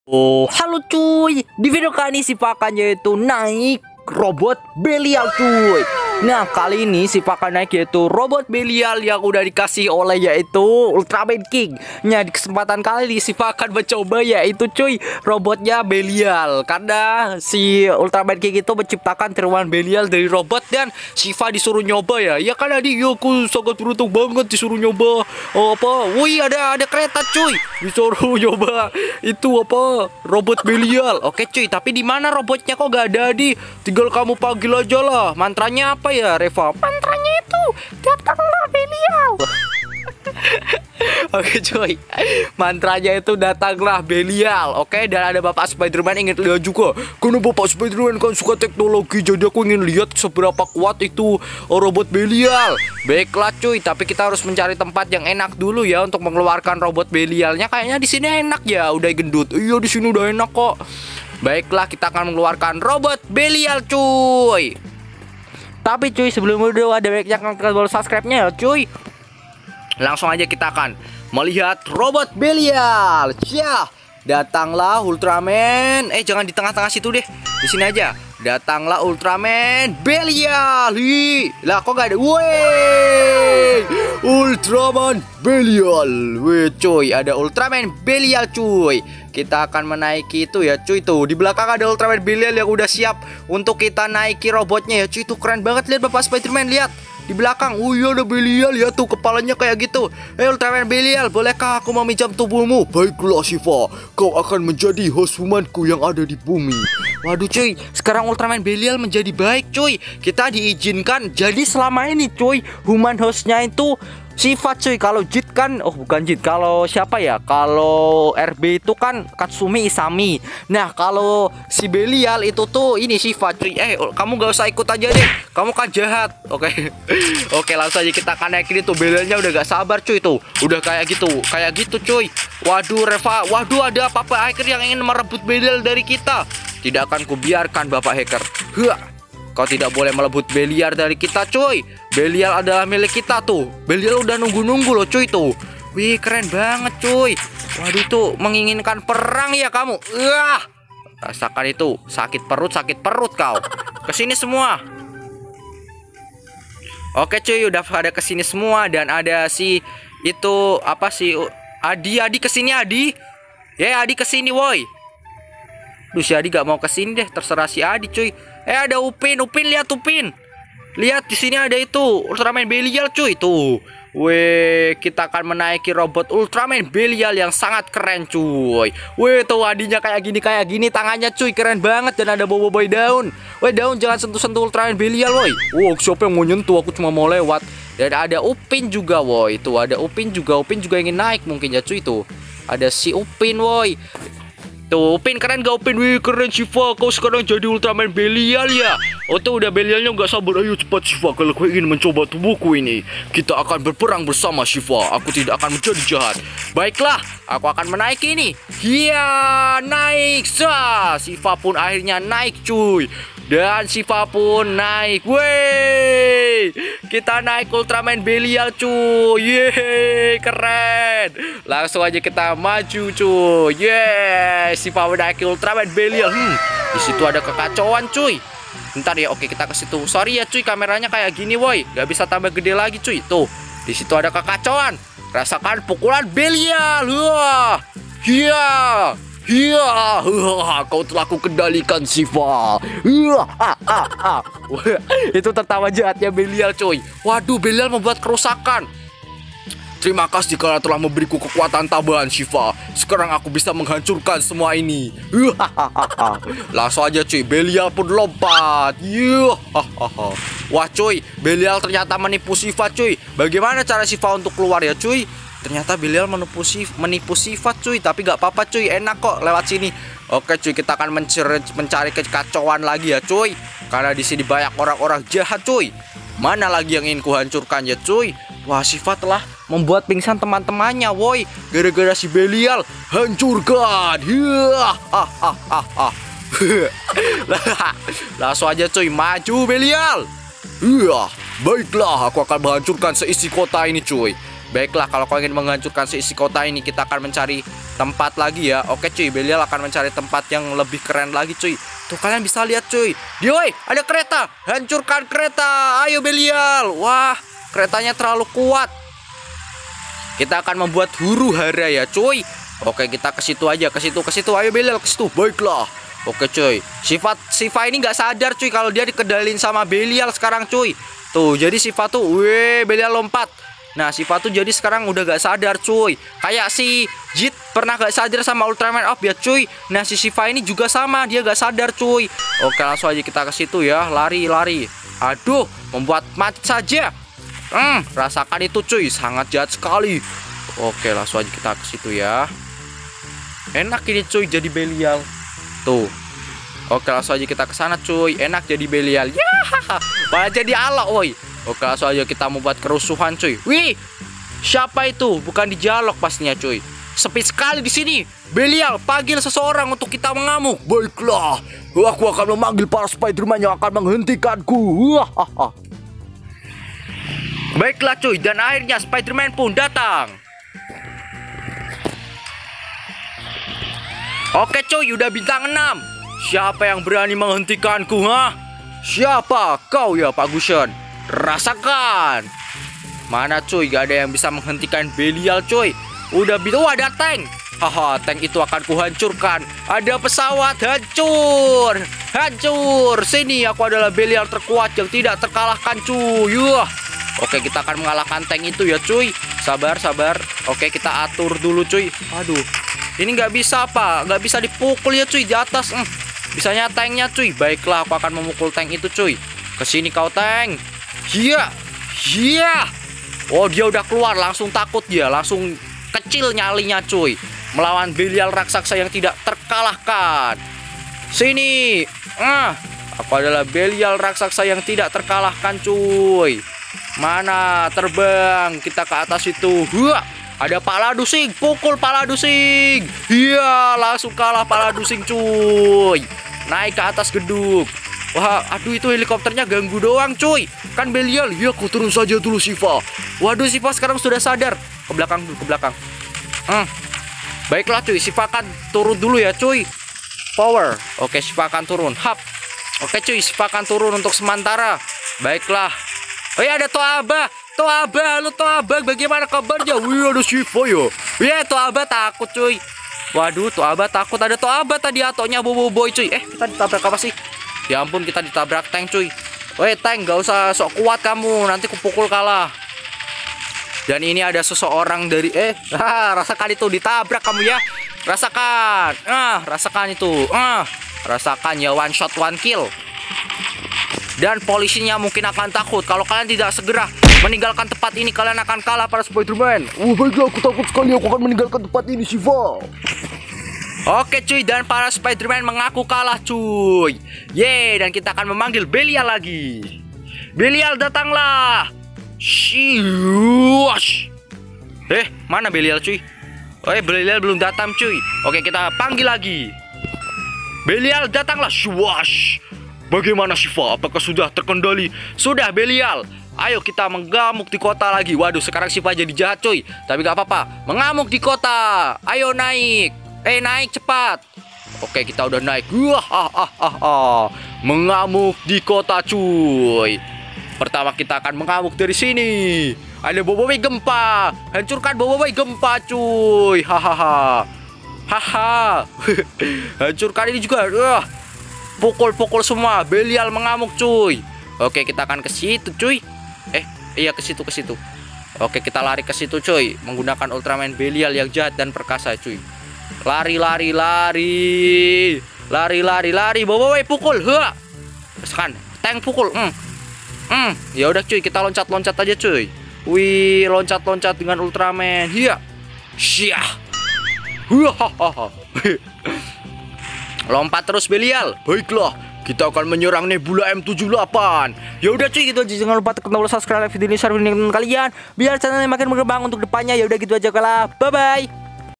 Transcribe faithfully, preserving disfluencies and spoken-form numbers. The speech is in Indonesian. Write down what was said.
Oh, halo cuy. Di video kali ini Siva akan yaitu naik robot Belial cuy. Nah, kali ini Siva akan naik yaitu robot Belial yang udah dikasih oleh yaitu Ultraman King. Nah, di kesempatan kali ini Siva akan mencoba yaitu cuy robotnya Belial. Karena si Ultraman King itu menciptakan tiruan Belial dari robot dan Siva disuruh nyoba ya. Ya kan Adi, ya aku sangat beruntung banget disuruh nyoba. Oh, apa? Wih, ada ada kereta cuy. Disuruh nyoba itu apa? Robot Belial. Oke cuy, tapi di mana robotnya kok gak ada Adi? Tinggal kamu panggil aja lah. Mantranya apa ya, Reva? Mantranya itu datanglah Belial. Oke cuy, mantranya itu datanglah Belial. Oke, dan ada Bapak Spiderman ingin lihat juga. Karena Bapak Spiderman kan suka teknologi, jadi aku ingin lihat seberapa kuat itu robot Belial. Baiklah cuy, tapi kita harus mencari tempat yang enak dulu ya untuk mengeluarkan robot Belialnya. Kayaknya di sini enak ya, udah gendut. Iya, di sini udah enak kok. Baiklah, kita akan mengeluarkan robot Belial cuy. Tapi cuy, sebelum itu ada baiknya kalian baru subscribe-nya ya cuy. Langsung aja kita akan melihat robot Belial. Syah, datanglah Ultraman. Eh, jangan di tengah-tengah situ deh. Di sini aja. Datanglah Ultraman Belial. Hi. Lah kok gak ada? Woi, Ultraman Belial. Wih cuy, ada Ultraman Belial cuy. Kita akan menaiki itu ya cuy. Tuh di belakang ada Ultraman Belial yang udah siap untuk kita naiki robotnya ya cuy. Itu keren banget, lihat Bapak Spiderman, lihat di belakang. Oh iya, ada Belial ya tuh, kepalanya kayak gitu. Eh Ultraman Belial, bolehkah aku meminjam tubuhmu? Baiklah Siva, kau akan menjadi host humanku yang ada di bumi. Waduh cuy, sekarang Ultraman Belial menjadi baik cuy. Kita diizinkan. Jadi selama ini cuy, human hostnya itu Siva cuy. Kalau Jit kan, oh bukan Jit, kalau siapa ya? Kalau R B itu kan Katsumi Isami. Nah kalau si Belial itu tuh ini Siva cuy. Eh kamu gak usah ikut aja deh, kamu kan jahat. Oke. Oke, langsung aja kita akan naikin itu. Belialnya udah gak sabar cuy tuh. Udah kayak gitu, kayak gitu cuy. Waduh Reva, waduh ada apa-apa hacker yang ingin merebut Belial dari kita. Tidak akan kubiarkan Bapak hacker. Hah, kau tidak boleh merebut Belial dari kita cuy. Belial adalah milik kita tuh. Belial udah nunggu-nunggu loh cuy tuh. Wih keren banget cuy. Waduh tuh menginginkan perang ya kamu. Wah, rasakan itu. Sakit perut, sakit perut kau. Kesini semua. Oke cuy, udah pada kesini semua. Dan ada si itu apa sih, Adi, Adi kesini Adi. Ya Adi kesini woi. Duh, si Adi gak mau kesini deh, terserah si Adi cuy. Eh ada Upin, Upin lihat Upin. Lihat di sini ada itu Ultraman Belial cuy tuh. Weh, kita akan menaiki robot Ultraman Belial yang sangat keren cuy. Weh, tuh Adinya kayak gini kayak gini tangannya cuy, keren banget. Dan ada bobo-boy daun. Weh daun, jangan sentuh-sentuh Ultraman Belial woi. Wow, siapa yang mau nyentuh, aku cuma mau lewat. Dan ada Upin juga woi. Itu ada Upin juga, Upin juga ingin naik mungkin ya cuy tuh. Ada si Upin woi. Tuh, Upin keren gak Upin? Wih keren Siva, kau sekarang jadi Ultraman Belial ya. Oh tuh udah Belialnya gak sabar. Ayo cepat Siva, kalau kau ingin mencoba tubuhku ini, kita akan berperang bersama Siva. Aku tidak akan menjadi jahat. Baiklah, aku akan menaiki ini. Iya, naik sah. Siva pun akhirnya naik cuy. Dan Siva pun naik. Wey, kita naik Ultraman Belial cuy. Yeay, keren. Langsung aja kita maju cuy. Yeay, Siva menaiki Ultraman Belial. Hmm, di situ ada kekacauan cuy. Bentar ya, oke kita ke situ. Sorry ya cuy, kameranya kayak gini woi. Gak bisa tambah gede lagi cuy. Tuh, di situ ada kekacauan. Rasakan pukulan Belial. Wah, iya. Iya, kau telah kukendalikan Siva. Itu tertawa jahatnya Belial coy. Waduh, Belial membuat kerusakan. Terima kasih karena telah memberiku kekuatan tambahan Siva. Sekarang aku bisa menghancurkan semua ini. Langsung aja cuy, Belial pun lompat. Wah cuy, Belial ternyata menipu Siva cuy. Bagaimana cara Siva untuk keluar ya cuy? Ternyata Belial menipu, menipu sifat cuy. Tapi gak apa-apa cuy, enak kok lewat sini. Oke cuy, kita akan mencari, mencari kekacauan lagi ya cuy. Karena di sini banyak orang-orang jahat cuy. Mana lagi yang ingin kuhancurkan ya cuy. Wah, Siva telah membuat pingsan teman-temannya woi. Gara-gara si Belial. Hancurkan. Langsung aja cuy, maju Belial. Baiklah, aku akan menghancurkan seisi kota ini cuy. Baiklah, kalau kau ingin menghancurkan seisi kota ini, kita akan mencari tempat lagi ya. Oke cuy, Belial akan mencari tempat yang lebih keren lagi cuy. Tuh kalian bisa lihat cuy. Dia, woi, ada kereta. Hancurkan kereta. Ayo Belial. Wah, keretanya terlalu kuat. Kita akan membuat huru hara ya cuy. Oke, kita ke situ aja, ke situ, ke situ. Ayo Belial, ke situ. Baiklah. Oke cuy, sifat Shiva ini nggak sadar cuy kalau dia dikedalin sama Belial sekarang cuy. Tuh, jadi Shiva tuh, weh, Belial lompat. Nah, Shiva tuh jadi sekarang udah gak sadar cuy. Kayak si Jit pernah gak sadar sama Ultraman Up ya cuy. Nah, si Shiva ini juga sama, dia gak sadar cuy. Oke, langsung aja kita ke situ ya, lari lari. Aduh, membuat mati saja. Hmm, rasakan itu cuy, sangat jahat sekali. Oke, langsung aja kita ke situ ya. Enak ini cuy jadi Belial. Tuh. Oke, langsung aja kita ke sana cuy. Enak jadi Belial. Ya, malah jadi Allah, woi. Oke, langsung aja kita membuat kerusuhan cuy. Wih, siapa itu? Bukan di dialog pastinya cuy. Sepi sekali di sini. Belial, panggil seseorang untuk kita mengamuk. Baiklah, aku akan memanggil para Spiderman yang akan menghentikanku. Baiklah cuy, dan akhirnya Spiderman pun datang. Oke cuy, udah bintang enam. Siapa yang berani menghentikanku, ha? Siapa kau ya Pak Gusion? Rasakan. Mana cuy, gak ada yang bisa menghentikan Belial cuy. Udah bintang, oh, ada tank. Haha, tank itu akan kuhancurkan. Ada pesawat, hancur. Hancur. Sini, aku adalah Belial terkuat yang tidak terkalahkan cuy. Yuh. Oke, kita akan mengalahkan tank itu ya cuy. Sabar, sabar. Oke, kita atur dulu cuy. Aduh, ini nggak bisa apa? Nggak bisa dipukul ya cuy di atas. Hmm. Bisanya tanknya cuy. Baiklah, aku akan memukul tank itu cuy. Kesini kau tank. Iya, iya. Oh, dia udah keluar. Langsung takut dia. Langsung kecil nyalinya cuy. Melawan Belial raksasa yang tidak terkalahkan. Sini. Ah, aku adalah Belial raksasa yang tidak terkalahkan cuy. Mana terbang kita ke atas itu. Wah, ada Paladusing, pukul Paladusing. Iya, langsung kalah Paladusing cuy. Naik ke atas gedung. Wah, aduh itu helikopternya ganggu doang cuy. Kan Belial, ya aku turun saja dulu Shiva. Waduh, Shiva sekarang sudah sadar. Ke belakang dulu, ke belakang. Hmm. Baiklah cuy, Shiva akan turun dulu ya cuy. Power. Oke, Shiva akan turun. Hap. Oke cuy, Shiva akan turun untuk sementara. Baiklah. Oh ya, ada Toaba. Toaba, lu Toaba, bagaimana kabarnya? Wih, ada Shiva ya. Iya, Toaba takut cuy. Waduh, Toaba takut. Ada Toaba tadi atonya bobo boy cuy. Eh, kita ditabrak apa sih? Ya ampun, kita ditabrak tank cuy. Weh tank, gak usah sok kuat kamu, nanti kupukul kalah. Dan ini ada seseorang dari eh, ah, rasakan itu, ditabrak kamu ya. Rasakan, ah, rasakan itu, ah, rasakan ya, one shot one kill. Dan polisinya mungkin akan takut kalau kalian tidak segera meninggalkan tempat ini. Kalian akan kalah para Spiderman. Oh baiklah, aku takut sekali. Aku akan meninggalkan tempat ini Shiva. Oke cuy, dan para Spiderman mengaku kalah cuy. Yeay, dan kita akan memanggil Belial lagi. Belial, datanglah. Shiush. Eh, mana Belial cuy? Oh, eh, Belial belum datang cuy. Oke, kita panggil lagi. Belial, datanglah. Shiush. Bagaimana Shiva? Apakah sudah terkendali? Sudah Belial. Ayo kita mengamuk di kota lagi. Waduh, sekarang Shiva jadi jahat cuy. Tapi gak apa-apa, mengamuk di kota. Ayo naik. Eh, naik cepat. Oke, kita udah naik. Wah, ah, ah, ah, ah. Mengamuk di kota cuy. Pertama kita akan mengamuk dari sini. Ada Boboiboy gempa. Hancurkan Boboiboy gempa cuy. Hahaha. Haha. Hancurkan ini juga. Wah. Pukul-pukul semua. Belial mengamuk cuy. Oke, kita akan ke situ cuy. Eh, iya ke situ ke situ. Oke, kita lari ke situ cuy. Menggunakan Ultraman Belial yang jahat dan perkasa cuy. Lari lari lari. Lari lari lari. Boboiboy pukul. Ha. Sekan, tank pukul. Hmm. Hmm, ya udah cuy, kita loncat-loncat aja cuy. Wih, loncat-loncat dengan Ultraman. Iya. Syah. Hahaha. Lompat terus Belial. Baiklah, kita akan menyerang Nebula M tujuh puluh delapan. Ya udah cuy, gitu aja. Jangan lupa tekan tombol subscribe, like video ini, share video ini ke kalian biar channelnya makin berkembang untuk depannya. Ya udah gitu aja kalah. Bye bye.